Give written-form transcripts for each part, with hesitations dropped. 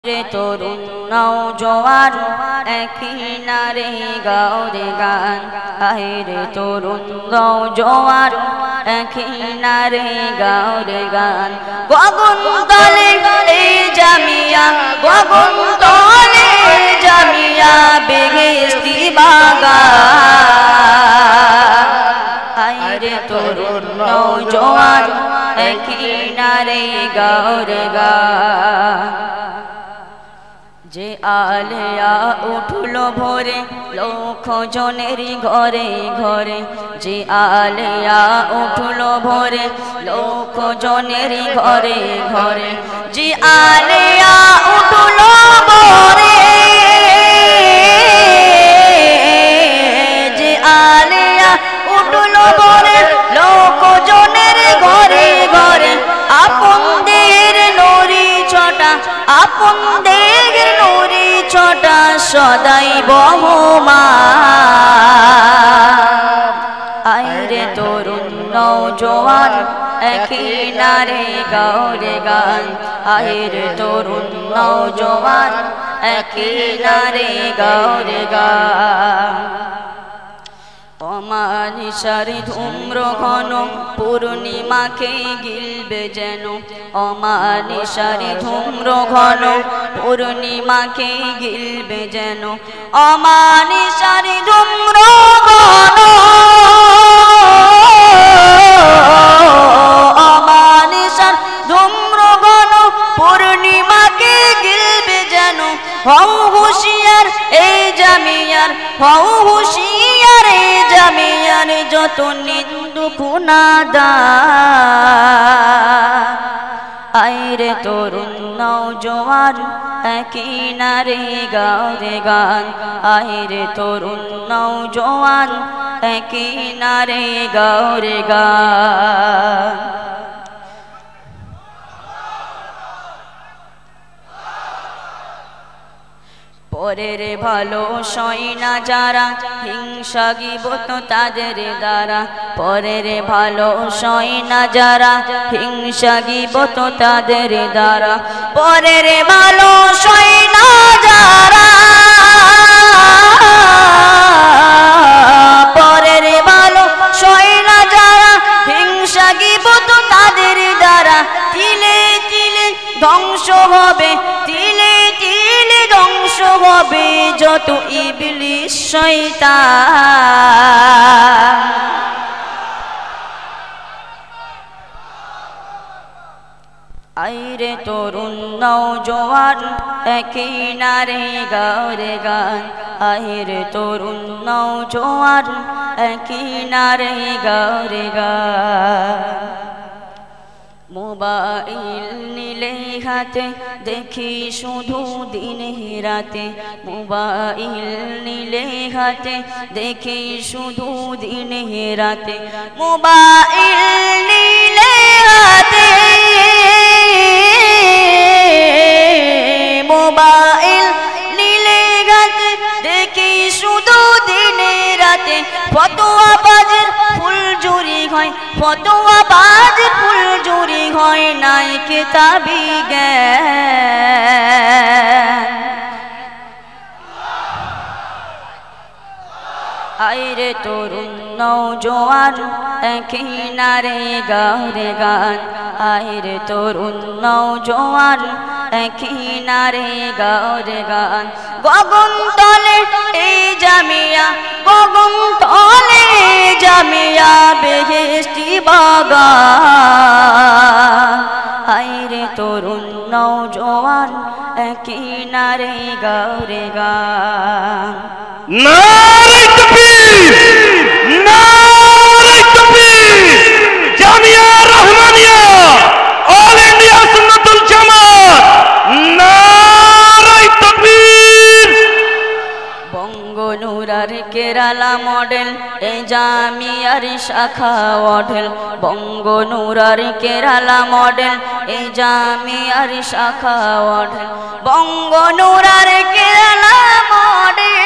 রে তরুণ নওজোয়ান একই নারে গাও রে গান, আয় রে তরুণ নওজোয়ান একই নারে গাও রে গান। গগন তলে এই জামিয়া, গগন তলে জামিয়া বেহেশতি বাগান, আয় রে তরুণ নওজোয়ান একই নারে গাও রে গান। যে আলেয়া উঠলো ভোরে লক্ষ জনের ঘরে ঘরে, যে আলেয়া উঠলো ভোরে লক্ষ জনের ঘরে ঘরে, যে আলেয়া উঠলো ভোরে, যে আলেয়া উঠলো ভোরে লক্ষ জনের ঘরে ঘরে, আপনদের নরি ছটা, আপনদের নরি ছটা সদাই বহমান, আয় রে তরুণ নওজোয়ান একই নারে গাও রে গান, আয় রে তরুণ নওজোয়ান একই নারে গাও রে গান। অমানিসার ধূম্র ঘন পূর্ণিমাকে গিলবে যেন, অমানিসার ধূম্র ঘন পূর্ণিমাকে গিলবে যেন, অমানিসার ধূম্র ঘন, অমানিসার ধূম্র ঘন পূর্ণিমাকে গিলবে যেন। হও হুঁশিয়ার এই জামিয়ার, হও হুঁশিয়ার এই জামিয়ার যত নিন্দু গুনাহগার, আয় রে তরুণ নওজোয়ান একই নারে গাও রে গান, আয় রে তরুণ নওজোয়ান একই নারে গাও রে গান। পরের ভালো সয় না যারা, হিংসা গীবত তাদের দ্বারা, পরের ভালো সয় না যারা, হিংসা গীবত তাদের দ্বারা, পরের ভালো সয় না যারা, পরের ভালো সয় না যারা, হিংসা গীবত তাদের দ্বারা, তিলে তিলে ধ্বংস হবে, তিলে তিলে ধ্বংস হবে যত ইবলিস শয়তান, আয় রে তরুণ নওজোয়ান একই নারে গাও রে গান, আয় রে তরুণ নওজোয়ান একই নারে গাও রে গান। মোবাইল নিলে হাতে দেখি শুধু দিনে রাতে, মোবাইল নিলে হাতে দেখি শুধু দিনে রাতে, মোবাইল নিলে হাতে, মোবাইল নিলে হাতে দেখি শুধু দিনে রাতে, ফতোয়া বাজের ফুলঝুরি হয়, ফতোয়া বাজের ফুলঝুরি হয় নাই কিতাবি জ্ঞান, আয় রে তরুণ নওজোয়ান একই নারে গাও রে গান, আয় রে তরুণ নওজোয়ান একই নারে গাও রে গান। গগন তলে এই জামিয়া, গগন তলে জামিয়া বেহেশতি বাগান, আয় রে তরুণ নওজোয়ান একই নারে গাও রে গান। নারে তাকবীর, নারে তাকবীর, জামিয়া রহমানিয়া অল ইন্ডিয়া সুন্নাতুল জামাত, নারে তাকবীর। বঙ্গনুরার কেরালা মডেল এই জামিয়ার শাখা মডেল, বঙ্গনুরার কেরালা মডেল এই জামিয়ার শাখা মডেল, বঙ্গনুরার কেরালা মডেল,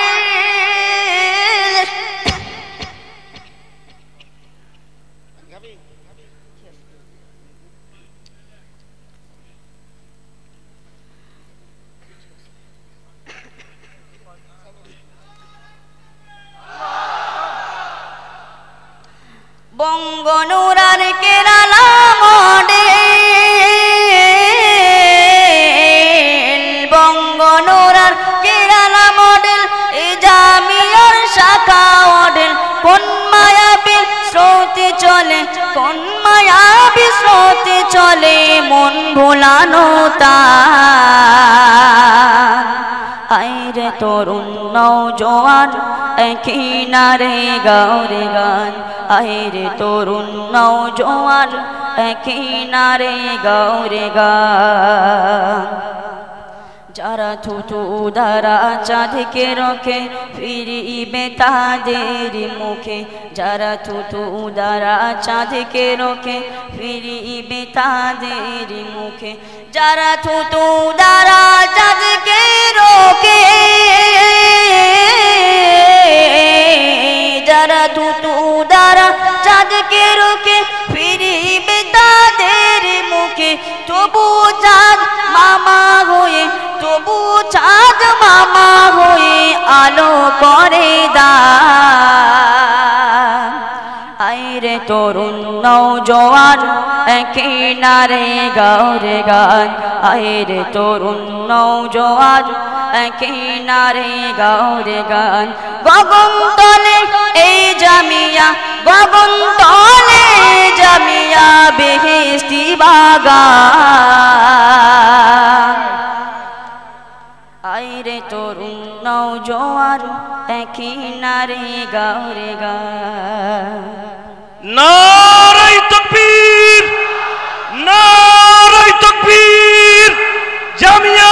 বঙ্গনুরার কেরালা মডেল, বঙ্গনুরার কেরালা মডেল, এই জামিয়ার শাখা মডেল। কোন মায়াবী স্রোতে চলে, কোন মায়াবী স্রোতে চলে মন ভোলানো তার। আইরে তরুণ নওজোয়ান একই নারে গাওরে গান, আইরে তরুণ নওজোয়ান একই নারে গাওরে গান। যারা থুতু দ্বারা চাঁদকে রোখে ফিরিবে তাদের মুখে, যারা থুতু দ্বারা চাঁদকে রোখে ফিরিবে তাদের মুখে, যারা থুতু দ্বারা চাঁদকে রোখে, যারা থুতু দ্বারা চাঁদকে রোখে ফিরিবে তাদের মুখে। তবু চাঁদ মামা হয়ে, তবু চাঁদ মামা হয়ে আলো করে দান। আইরে তরুণ নওজোয়ান একই নারে গাওরে গান, আইরে তরুণ নওজোয়ান একই নারে গাওরে গান। গগন তলে এই জামিয়া, গগন তলে জামিয়া বেহেশতি বাগান। আইরে তরুণ নওজোয়ান একই নারে গাওরে গান। নারায়ে তাকবীর, নারায়ে তাকবীর। জামিয়া